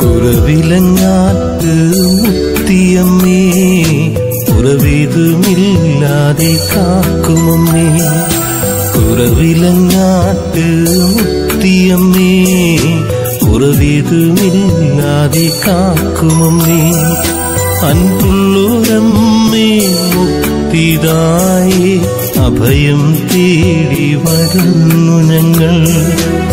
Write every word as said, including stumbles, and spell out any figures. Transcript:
കുറവിലങ്ങാട്ട് മുത്തിയമ്മേ കുറവിതുമില്ലാതെ കാക്കുമമ്മേ കുറവിലങ്ങാട്ട് മുത്തിയമ്മേ കുറവിതുമില്ലാതെ കാക്കുമമ്മേ അൻപുള്ളോരമ്മേ മുക്തിദായേ അഭയം തേടി വരുന്നു ഞങ്ങൾ